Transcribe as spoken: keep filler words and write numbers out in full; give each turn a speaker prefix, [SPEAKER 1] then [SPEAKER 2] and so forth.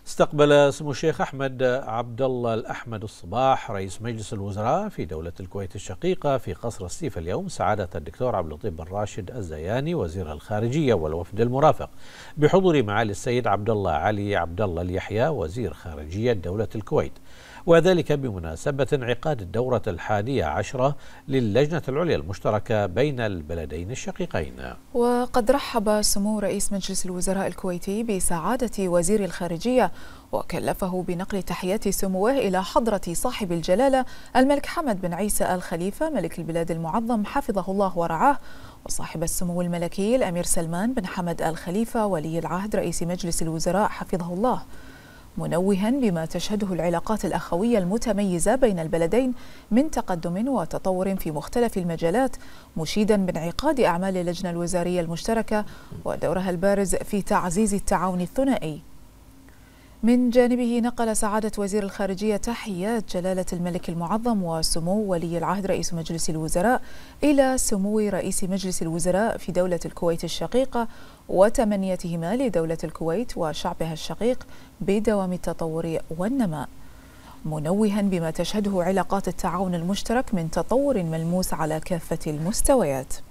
[SPEAKER 1] استقبل سمو الشيخ أحمد عبد الله الأحمد الصباح رئيس مجلس الوزراء في دولة الكويت الشقيقة في قصر السيف اليوم سعادة الدكتور عبد اللطيف بن راشد الزياني وزير الخارجية والوفد المرافق بحضور معالي السيد عبد الله علي عبد الله اليحيى وزير خارجية دولة الكويت، وذلك بمناسبة انعقاد الدورة الحادية عشرة للجنة العليا المشتركة بين البلدين الشقيقين.
[SPEAKER 2] وقد رحب سمو رئيس مجلس الوزراء الكويتي بسعادة وزير الخارجية وكلفه بنقل تحيات سموه إلى حضرة صاحب الجلالة الملك حمد بن عيسى آل خليفة ملك البلاد المعظم حفظه الله ورعاه، وصاحب السمو الملكي الأمير سلمان بن حمد آل خليفة ولي العهد رئيس مجلس الوزراء حفظه الله، منوها بما تشهده العلاقات الأخوية المتميزة بين البلدين من تقدم وتطور في مختلف المجالات، مشيدا بانعقاد أعمال اللجنة الوزارية المشتركة ودورها البارز في تعزيز التعاون الثنائي. من جانبه نقل سعادة وزير الخارجية تحيات جلالة الملك المعظم وسمو ولي العهد رئيس مجلس الوزراء إلى سمو رئيس مجلس الوزراء في دولة الكويت الشقيقة وتمنيتهما لدولة الكويت وشعبها الشقيق بدوام التطور والنماء، منوها بما تشهده علاقات التعاون المشترك من تطور ملموس على كافة المستويات.